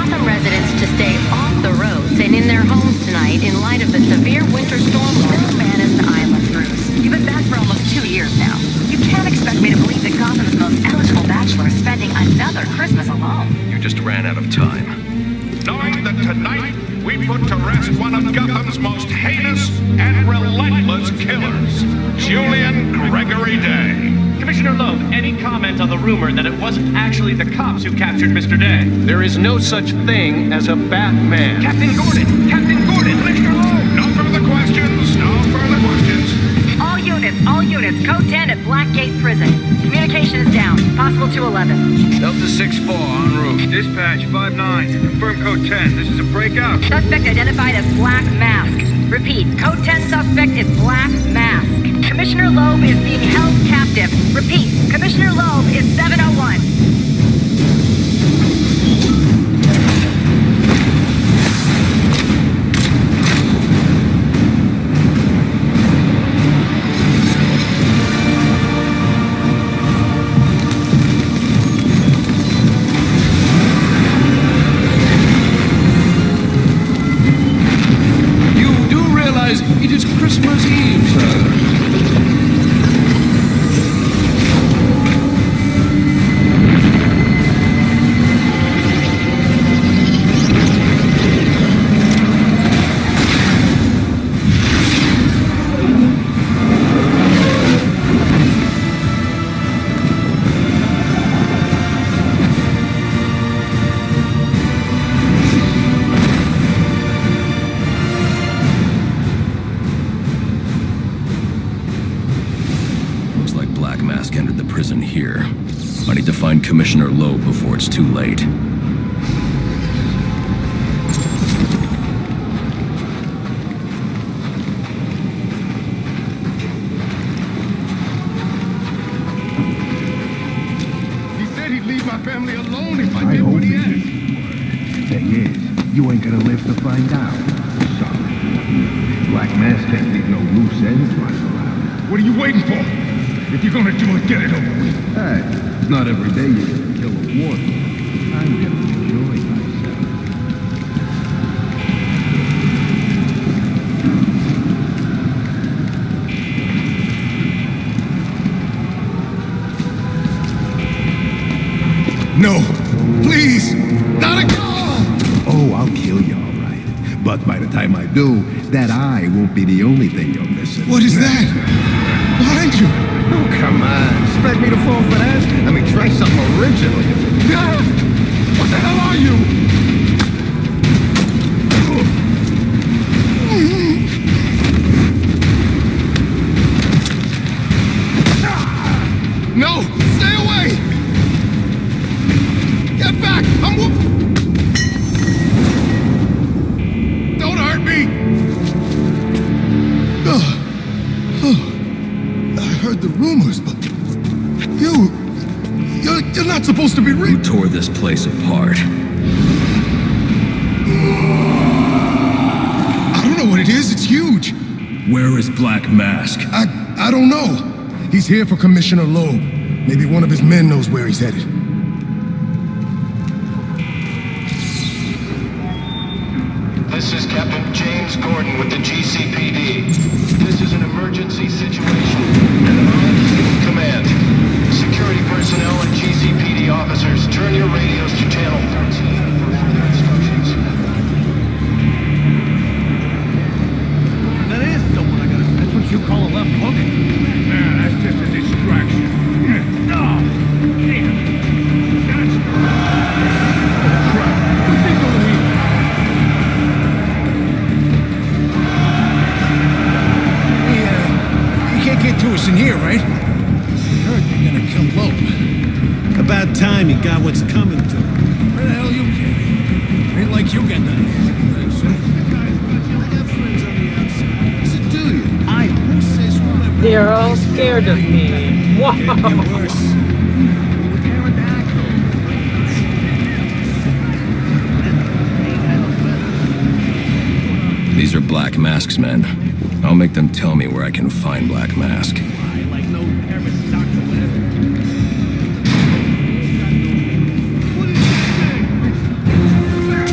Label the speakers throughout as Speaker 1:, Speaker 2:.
Speaker 1: some residents to stay off the roads and in their homes tonight in light of the severe winter storm still menace the island, Bruce. You've been back for almost 2 years now. You can't expect me to believe that Gotham's most eligible bachelor is spending another Christmas alone.
Speaker 2: You just ran out of time.
Speaker 3: Knowing that tonight we put to rest one of Gotham's most heinous and relentless killers, Julian Gregory Day.
Speaker 4: Commissioner Loeb, any comment on the rumor that it wasn't actually the cops who captured Mr. Day?
Speaker 2: There is no such thing as a Batman.
Speaker 4: Captain Gordon! Captain Gordon! Commissioner Loeb!
Speaker 3: No further questions, no further questions.
Speaker 1: All units, code 10 at Blackgate Prison. Communication is down, possible to 11.
Speaker 5: Delta 6-4, en route. Dispatch 5-9, confirm code 10. This is a breakout.
Speaker 1: Suspect identified as Black Mask. Repeat, code 10 suspect is Black Mask. Commissioner Loeb is being held captive. Repeat, Commissioner Loeb is 701.
Speaker 2: It is Christmas Eve, sir. Entered the prison here. I need to find Commissioner Loeb before it's too late.
Speaker 3: He said he'd leave my family alone if I did what he asked.
Speaker 6: Thing is, you ain't gonna live to find out. Sorry. Black Mask can't leave no loose ends lying around.
Speaker 3: What are you waiting for? If you're gonna do it, get it over with.
Speaker 6: Hey, it's not every day you get to kill a warthog. I'm gonna enjoy myself.
Speaker 3: No! Please! Not again!
Speaker 6: Oh, I'll kill you all right. But by the time I do, that eye won't be the only thing you're missing.
Speaker 3: What is that? Behind you!
Speaker 6: Oh, come on. Expect me to fall for that? I mean, try something original.
Speaker 3: What the hell are you? No! Stay away! Get back! Don't hurt me! I heard the rumors, but you're not supposed to be
Speaker 2: Who tore this place apart?
Speaker 3: I don't know what it is. It's huge.
Speaker 2: Where is Black Mask?
Speaker 3: I don't know. He's here for Commissioner Loeb. Maybe one of his men knows where he's headed.
Speaker 7: This is Captain James Gordon with the GCPD. This is an emergency situation, and I'm in command. Security personnel and GCPD officers, turn your radios to channel 13 for further instructions.
Speaker 5: That is someone I gotta... That's what you call a left hook?
Speaker 3: Nah, that's just a distraction.
Speaker 5: No! Damn! That's...
Speaker 3: Crap. What's he doing here? You can't get to us in here, right? I heard you're gonna kill Loeb.
Speaker 8: About time he got what's coming to him.
Speaker 3: Where the hell you came? Ain't like you got nothing.
Speaker 9: They're all scared of me. Wow.
Speaker 2: These are Black Mask's men. I'll make them tell me where I can find Black Mask.
Speaker 5: Like no Paris doctor, whatever.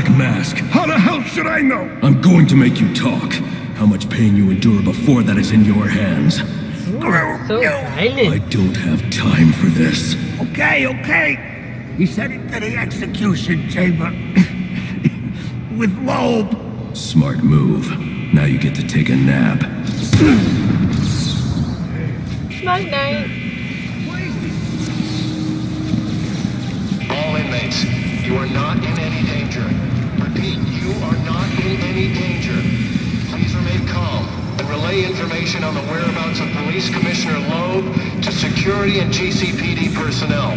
Speaker 2: Black Mask.
Speaker 6: How the hell should I know?
Speaker 2: I'm going to make you talk. How much pain you endure before that is in your hands.
Speaker 9: So
Speaker 2: I
Speaker 9: violent.
Speaker 2: don't have time for this.
Speaker 6: Okay. He sent it to the execution chamber. With Loeb.
Speaker 2: Smart move. Now you get to take a nap.
Speaker 9: Night night.
Speaker 7: All inmates, you are not in any danger. Repeat, you are not in any danger. Please remain calm and relay information on the whereabouts of Police Commissioner Loeb to security and GCPD personnel.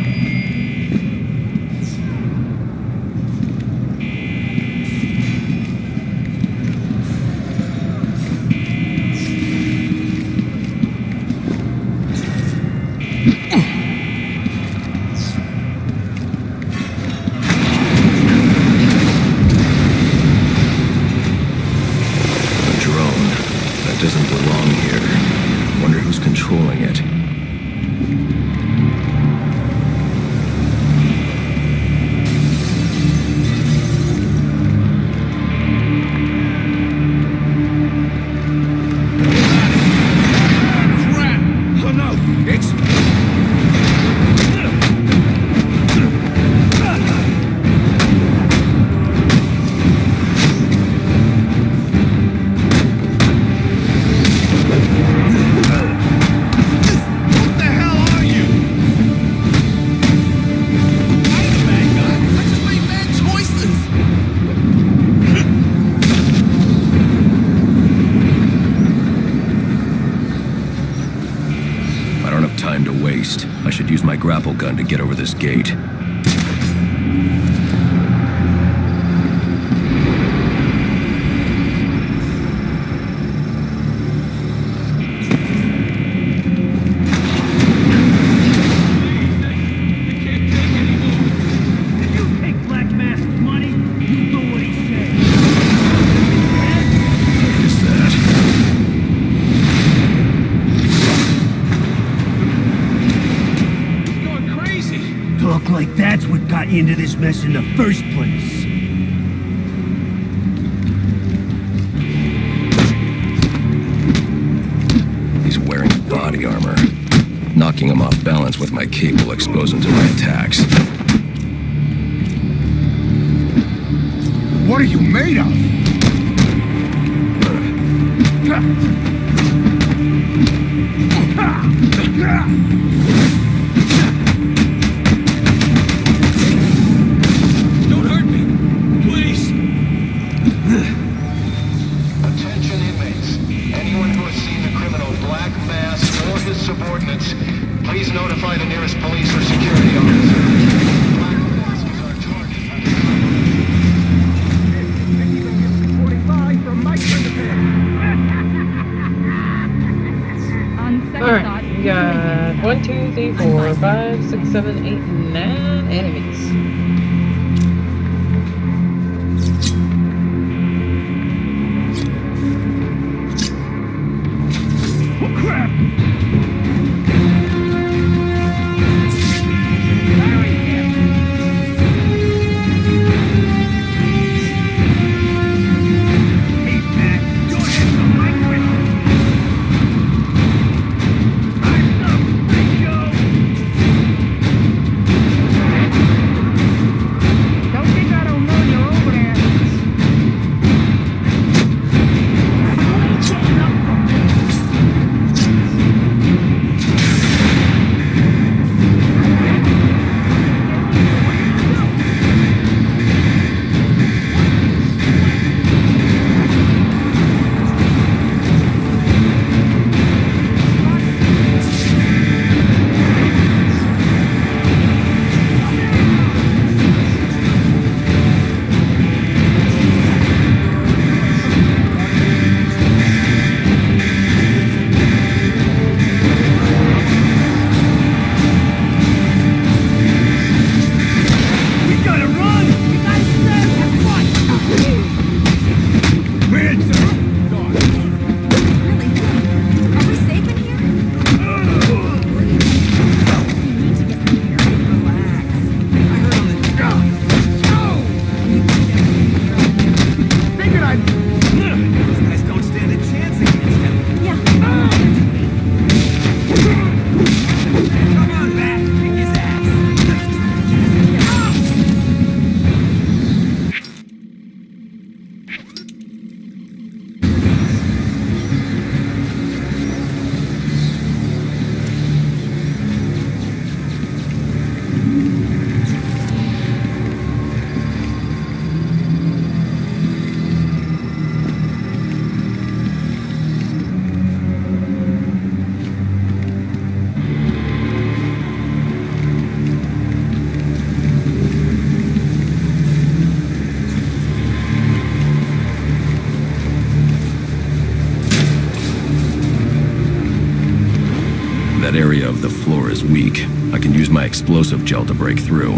Speaker 2: Doesn't belong here. Wonder who's controlling it.
Speaker 6: Crap! Oh no! It's...
Speaker 2: Time to waste. I should use my grapple gun to get over this gate.
Speaker 6: Look like that's what got you into this mess in the first place.
Speaker 2: He's wearing body armor. Knocking him off balance with my cape will expose him to my attacks.
Speaker 6: What are you made of?
Speaker 8: Don't hurt me! Please!
Speaker 7: Attention inmates. Anyone who has seen the criminal Black Mask or his subordinates, please notify the nearest police or security officer. Black Mask is our target.
Speaker 9: Alright, we got 1, 2, 3, 4, 5, 6, 7, 8, 9 enemies.
Speaker 6: Oh crap!
Speaker 2: I can use my explosive gel to break through.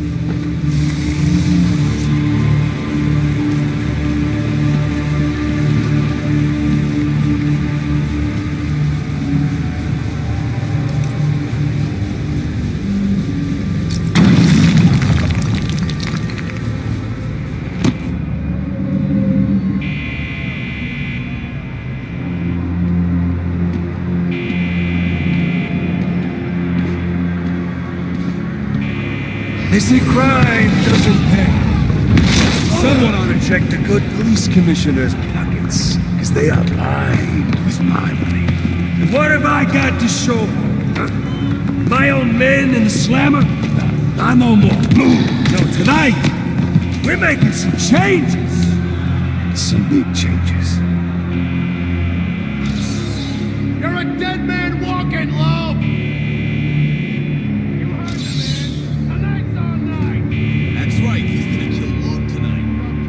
Speaker 8: They say crime doesn't pay. Someone ought to check the good police commissioner's pockets, because they are lined with my money. And what have I got to show for it, huh? My own men in the slammer? Nah, no more. No, tonight, we're making some changes. Some big changes.
Speaker 3: You're a dead man walking, Loeb!
Speaker 8: That's right, he's gonna kill Loeb tonight.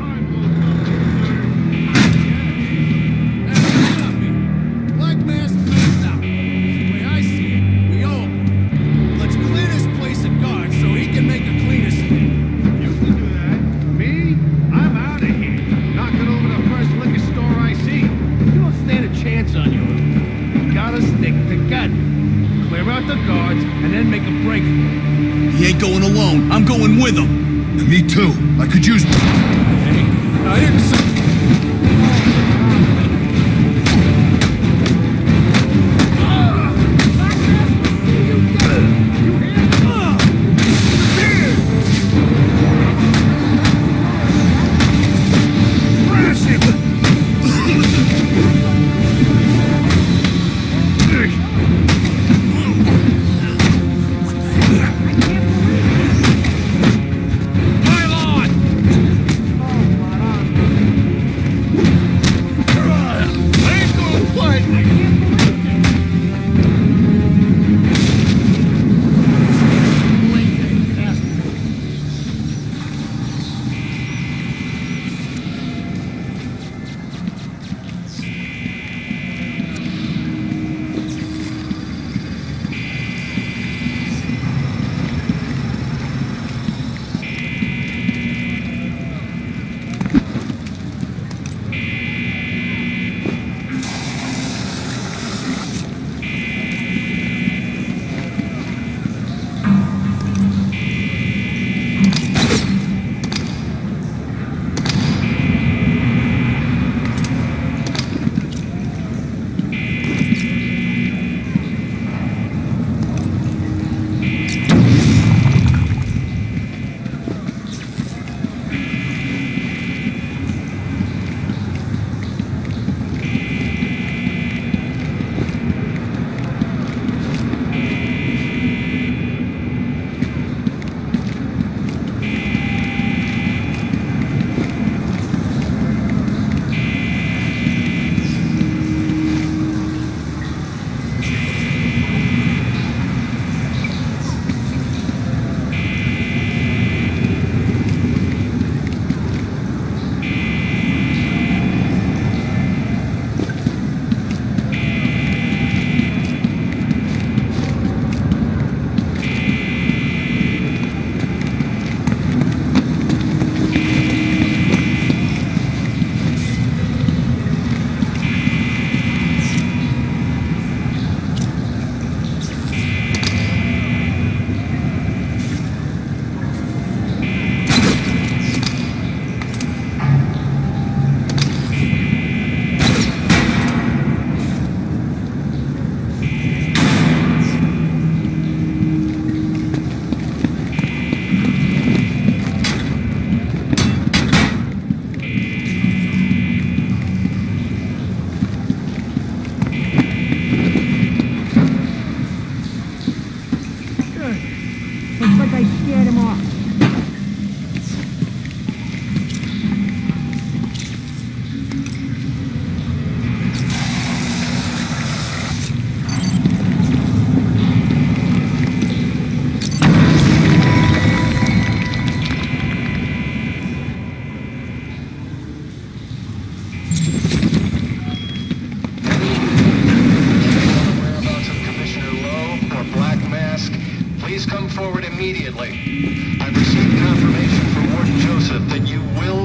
Speaker 3: Black Mask cleans out. The way I see it, we owe him. Let's clear this place of guards so he can make a cleaner skin. You can do that. Me? I'm out of here. Knocking over the first liquor store I see. You don't stand a chance on your own. You gotta stick together. Clear out the guards and then make a break for it.
Speaker 8: He ain't going alone, I'm going with him.
Speaker 3: Me too. I could use... Hey, I didn't say...
Speaker 7: immediately. I've received confirmation from Warden Joseph that you will